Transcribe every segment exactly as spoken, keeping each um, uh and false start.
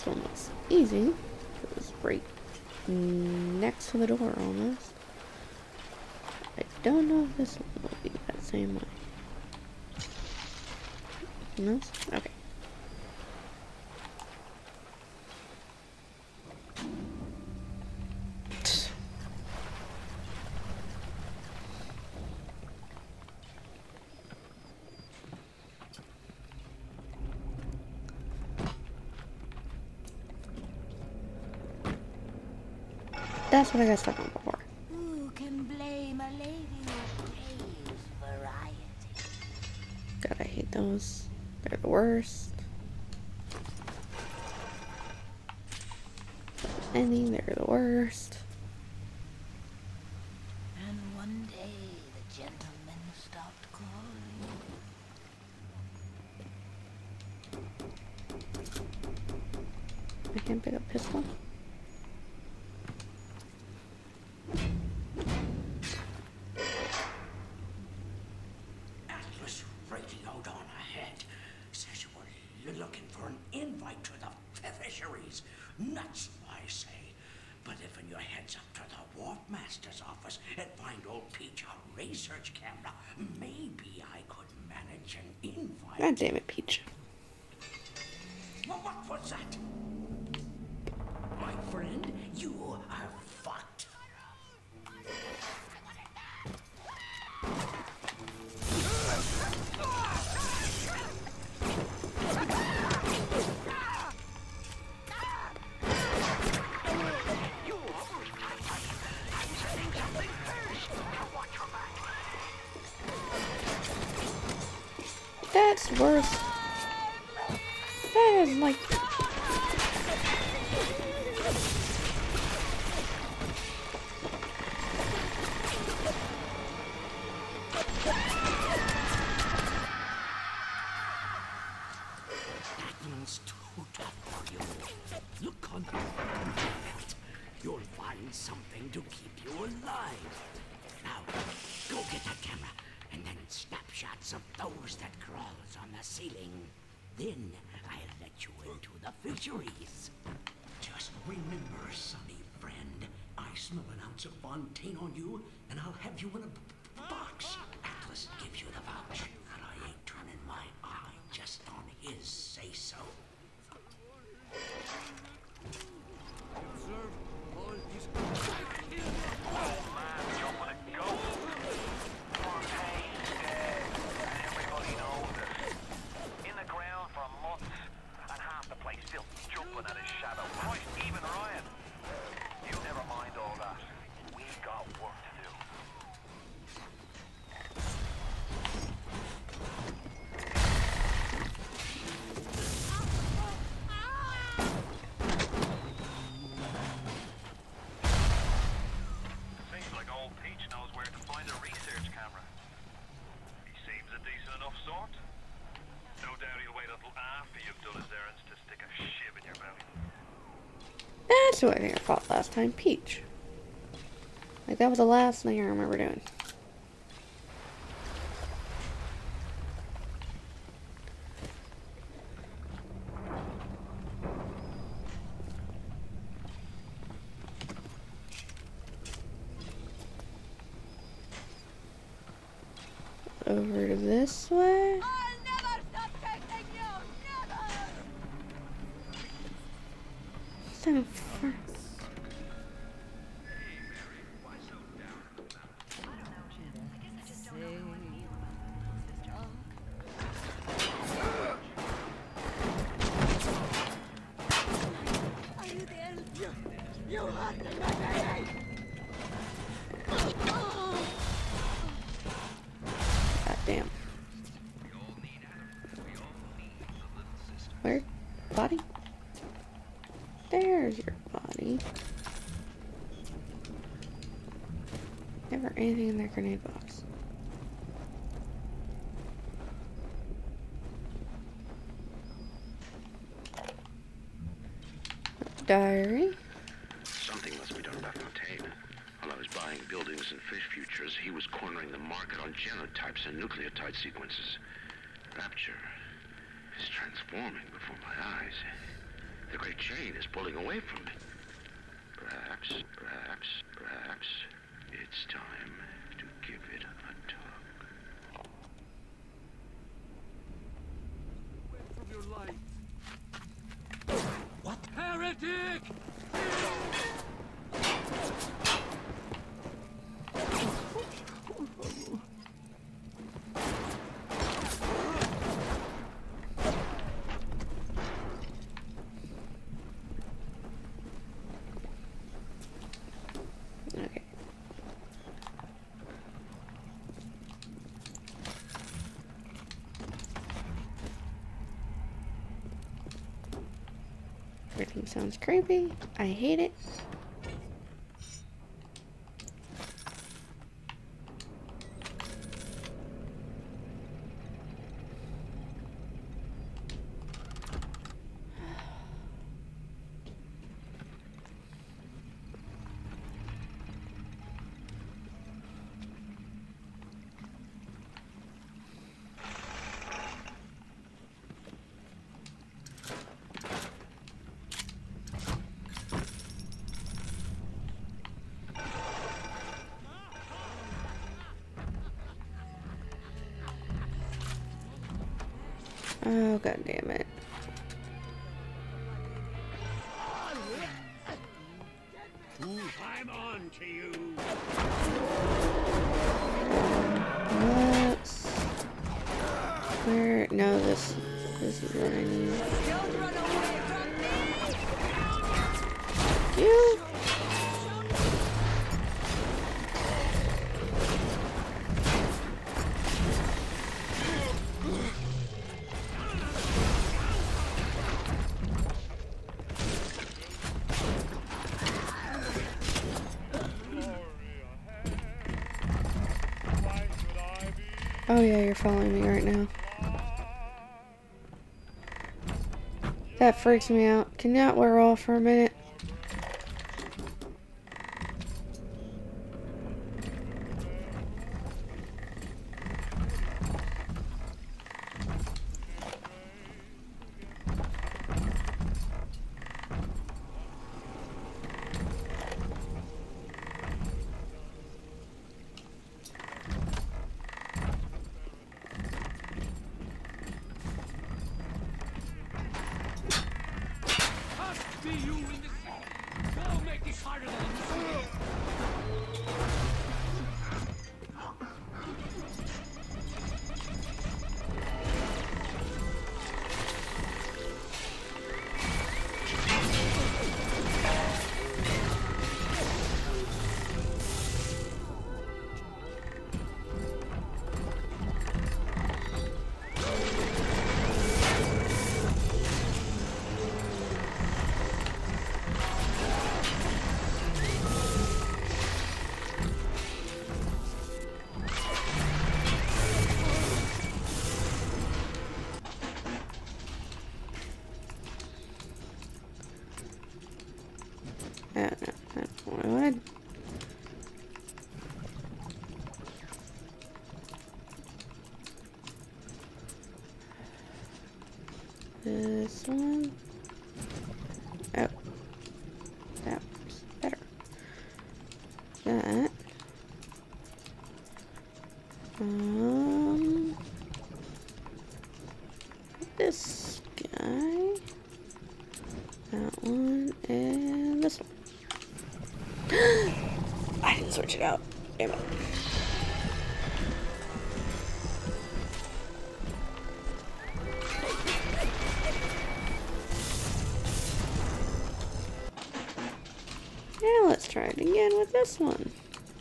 one was easy. It was right next to the door almost. I don't know if this one will be that same way. No? Okay. That's what I got stuck on before. Who can blame a lady who craves variety? God, I hate those. They're the worst. Any, they're the worst. And one day the gentleman stopped calling. I can't pick up pistol. Atlas radioed on ahead. Says you were looking for an invite to the fisheries. Nuts, I say. But if in your heads up to the Wharf Master's office and find old Peach a research camera, maybe I could manage an invite. God damn it, Peach. Well, what was that? My friend, you are fucked. That's worse. That is like... That one's too tough for you. Look on that. You'll find something to keep you alive. Now, go get that camera, and then snapshots of those that crawls on the ceiling. Then I'll let you into the fisheries. Just remember, sonny friend, I smell an ounce of Fontaine on you, and I'll have you in a b b box. Atlas gives you the vouch, and I ain't turning my eye just on his say-so. That's who I think I fought last time, Peach. Like, that was the last thing I remember doing. Over to this way. I'll never stop chasing you! Never! Stand for... Are you there? You, you hurt my baby! God damn. Where? Body? There's your body. Never anything in that grenade box. Diary. Something must be done about Fontaine. While I was buying buildings and fish futures, he was cornering the market on genotypes and nucleotide sequences. Rapture is transforming before my eyes. The great chain is pulling away from it. Perhaps, perhaps, perhaps it's time to give it a tug. Away from your light. What? Heretic! Okay. Everything sounds creepy. I hate it. Oh, god damn it. I'm on to you. Let's... Where? No, this... This is what I need. Don't run away from me! You? Oh yeah, you're following me right now. That freaks me out. Can that wear off for a minute? See you in the city. Go make this harder than it is. Oh, no, that's what I would. This one. Oh. That was better. That. Um. This guy. That one. And this one. I didn't switch it out. Damn it. Now let's try it again with this one.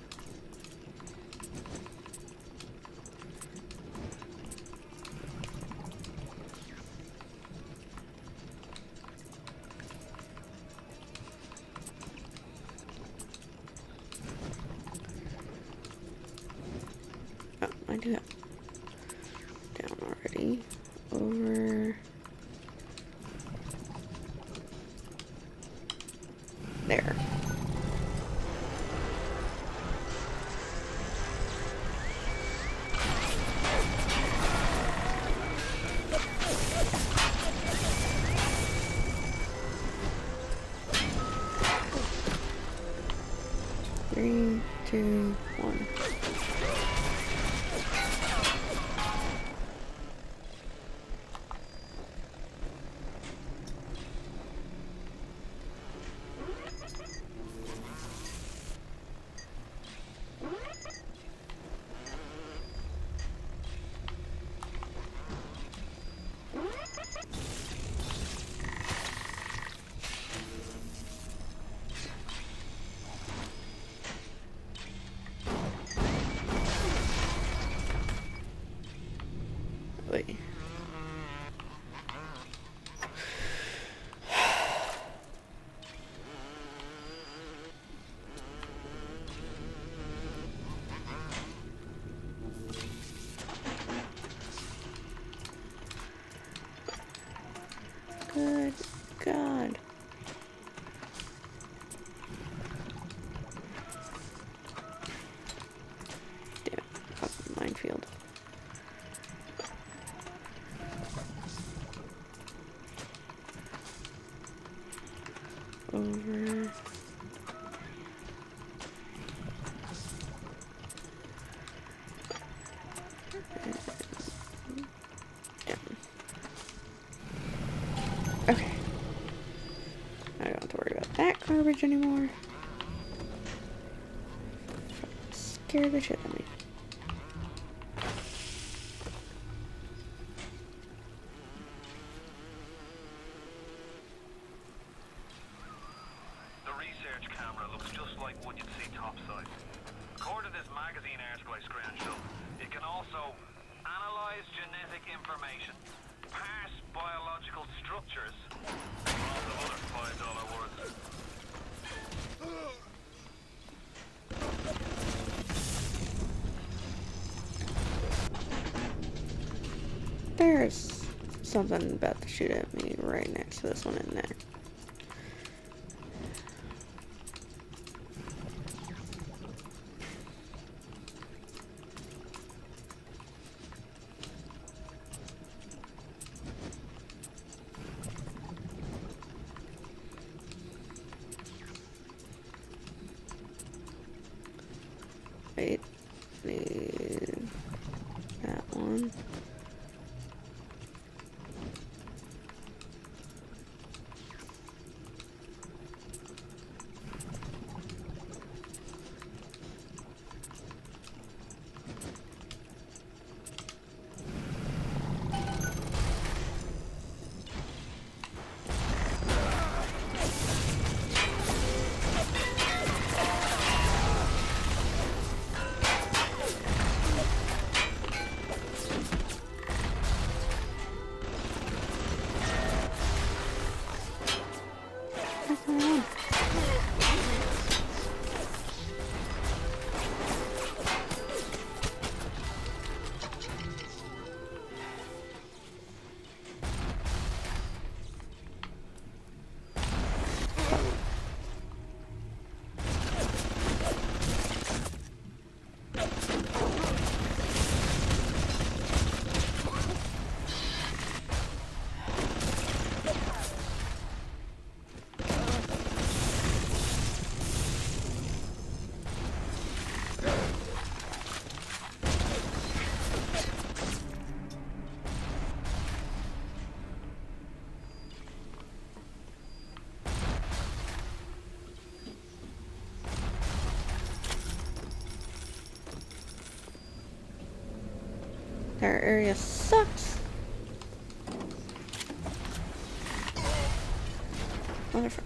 Oh, I do have down already. Over there. one. Wait. Good God. Damn it. Fucking minefield. Over. Down. Okay. I don't have to worry about that garbage anymore. Scare the shit out of me. The research camera looks just like one you'd see topside. According to this magazine article I scrounged up, it can also analyze genetic information, parse biological structures, and lots of other five dollar words. There's something about to shoot at me right next to this one in there. Wait, need that one. Our area sucks. Wonderful.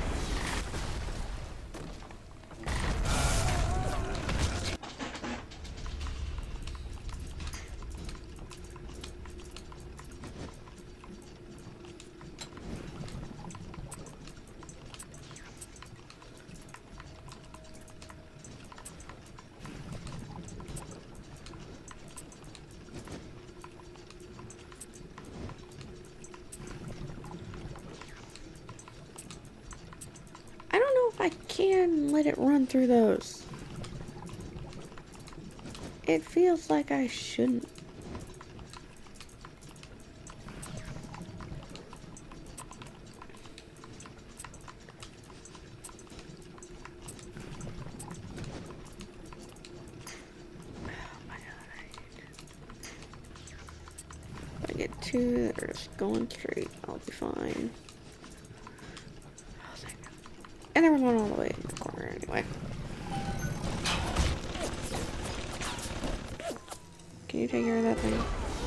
I can let it run through those. It feels like I shouldn't. two that are just going straight. I'll be fine. And there was one all the way in the corner anyway. Can you take care of that thing?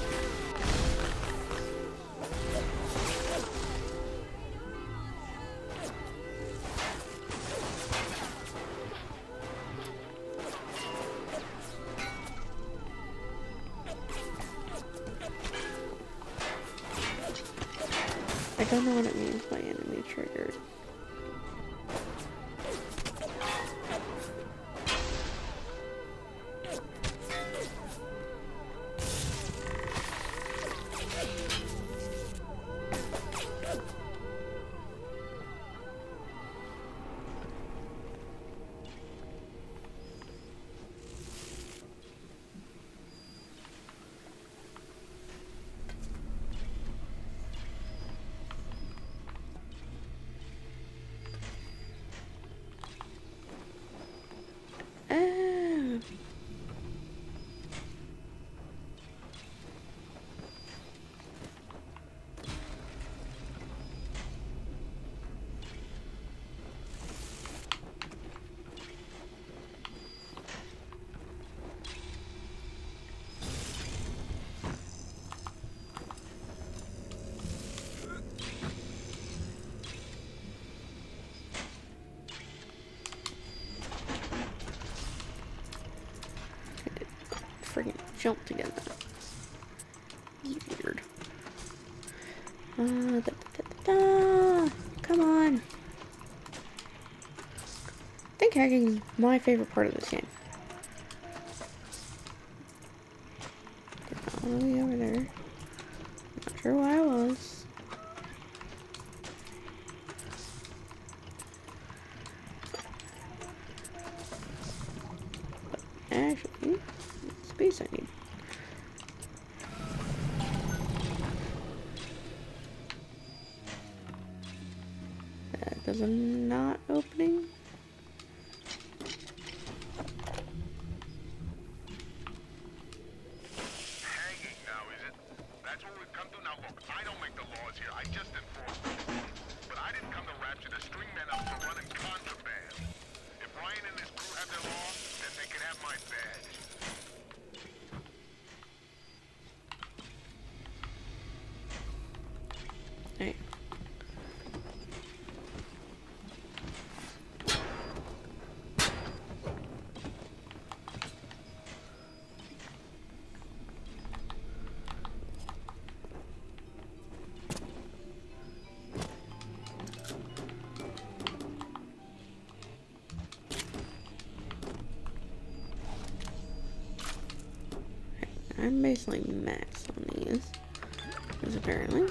I don't know what it means by enemy triggered. Freaking jump together. Weird. Uh, da, da, da, da. Come on. I think hacking is my favorite part of this game. All the way over there. Not sure why I was. But actually, space I need. That does a not opening. Hanging now, is it? That's what we've come to now. Look, I don't make the laws here. I just enforce them. But I didn't come to rapture the string men up for running contraband. If Ryan and his crew have their law, then they can have my badge. Hey. I'm basically max on these, because apparently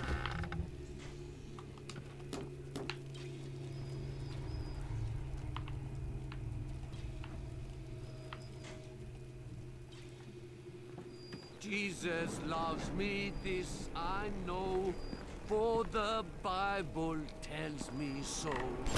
Jesus loves me, this I know, for the Bible tells me so.